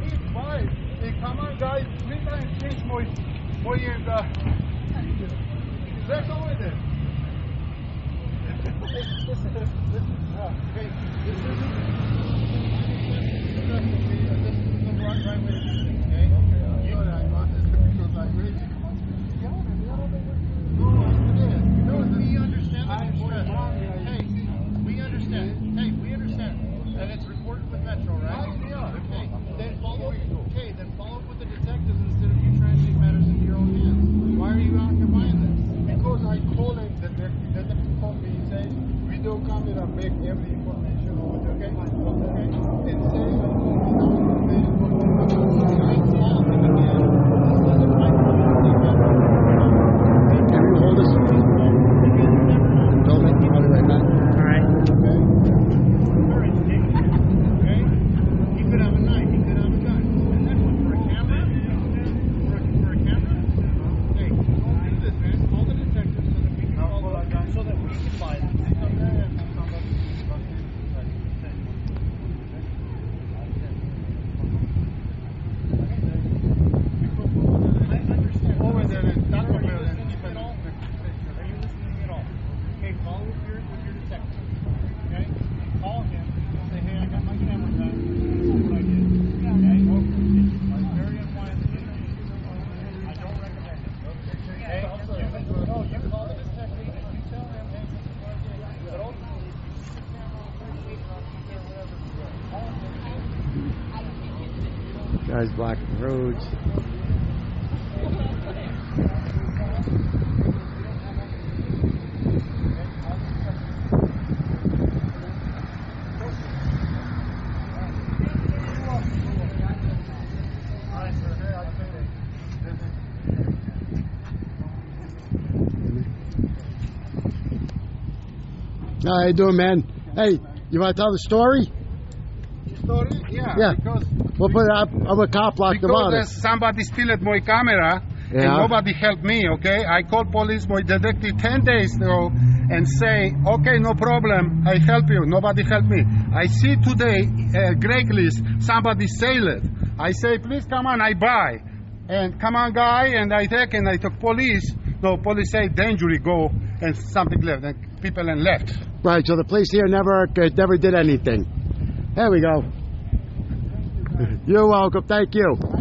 Why? Hey, come on, guys. Three times change my let's go with it. Listen. Okay, this is the right way. Okay? You know that I'm not because I read it. No, we understand that. Hey, we understand. Hey, we understand. And it's reported with Metro, right? Okay. Then follow up with the detectives instead of you trying to take matters into your own hands. Why are you occupying this? Because I call him, the detective called me, he says, video camera make every information over there. Okay? And say I know without information what I call him again. This doesn't like Can you hold this? Hold it. I'll be right back. All right. Okay? Okay? He could have a knife, he could have a gun. And then what, for a camera? For a camera? Hey, don't do this, man. Call the detectives so that we can call the gun so that we can find them. I understand. Over there in Taco Bell and Independence. Are you listening at all? Okay, follow with your detective. Okay? Call him and say, hey, I got my camera back. This is what I did. Okay? It's very unwise to do. I don't recommend it. Okay? You call the detective and you tell him, hey, this is what I did. But ultimately, if you see the camera on whatever, call him. Guys blocking the roads. How you doing, man? Hey, you want to tell the story? Story? Yeah. Because We'll put it up. I'm a cop locked about it. somebody stole my camera and Yeah. nobody helped me, okay? I called police, my detective 10 days ago and say, okay, no problem, I help you. Nobody helped me. I see today, Craigslist, somebody sell it. I say, please come on, I buy. And come on, guy, and I take and I took police. No, police say, danger, go, and something left, and people and left. Right, so the police here never did anything. There we go. You're welcome. Thank you.